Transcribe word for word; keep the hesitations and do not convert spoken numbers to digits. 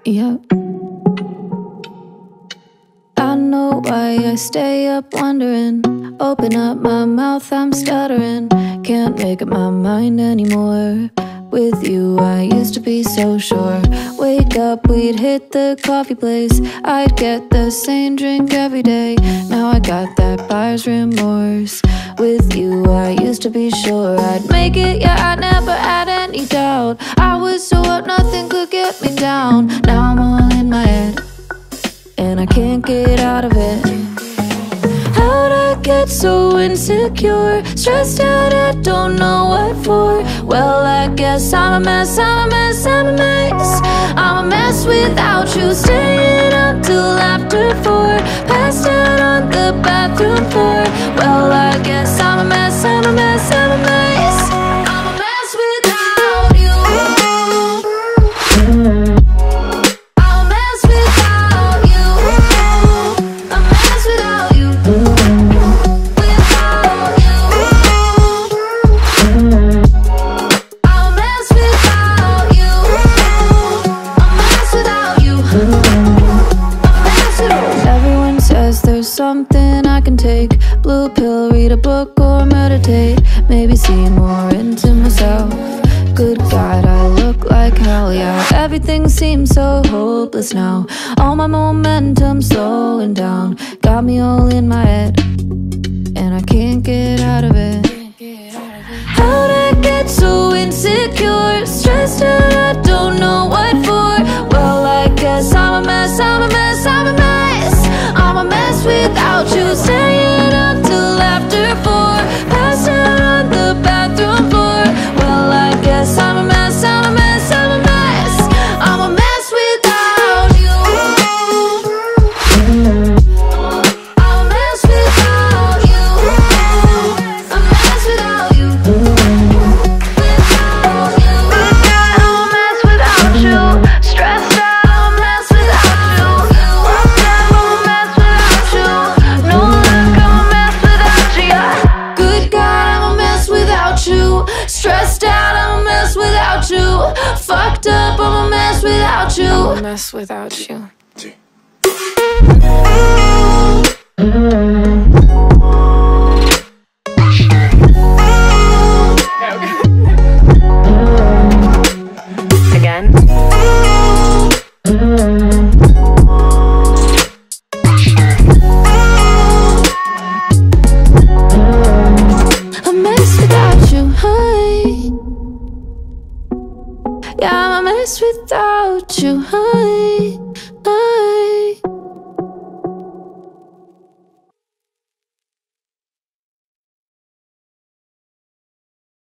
Yeah. I know why I stay up wondering. Open up my mouth, I'm stuttering. Can't make up my mind anymore. With you, I used to be so sure. Wake up, we'd hit the coffee place. I'd get the same drink every day. Now I got that buyer's remorse. With you, I used to be sure I'd make it, yeah, I never had any doubt. I was so up, nothing could get me down. Now I'm all in my head, and I can't get out of it. How'd I get so insecure? Stressed out, I don't know what for. Well, I guess I'm a mess, I'm a mess, I'm a mess. I'm a mess without you. Staying up till after four. Passed out on the bathroom floor. Well, I guess I'm a mess, I'm a mess, I'm a mess. I'm a mess without you. I'm a mess without you. A mess without you. Without you. I'm a mess without you. A mess without you. A mess without you. Everyone says there's something I can take. Blue pill, read a book or meditate. Maybe see more into myself. Good God, I look like hell, yeah. Everything seems so hopeless now. All my momentum slowing down. Got me all in my head, and I can't get out of it. How'd I get so insecure? Stressed out, I don't know what for. Well, I guess I'm a mess, I'm a mess, I'm a mess. I'm a mess without you. Staying up till after four. Passed out on the bathroom floor. Well, I guess I'm a mess, I'm a mess, I'm a mess. I'm a mess without you. I'm a mess without you. A mess without you. Without you. I'm a mess without you. Stressed out, I'm a mess without you. Fucked up, I'm a mess without you. No luck, I'm a mess without you. Yeah. Good God, I'm a mess without you. Stressed out, I'm a mess without you. Fucked up, I'm a mess without you. I'm a mess without you. Again. A mess without you, hi. Yeah, I'm a mess without you, hi.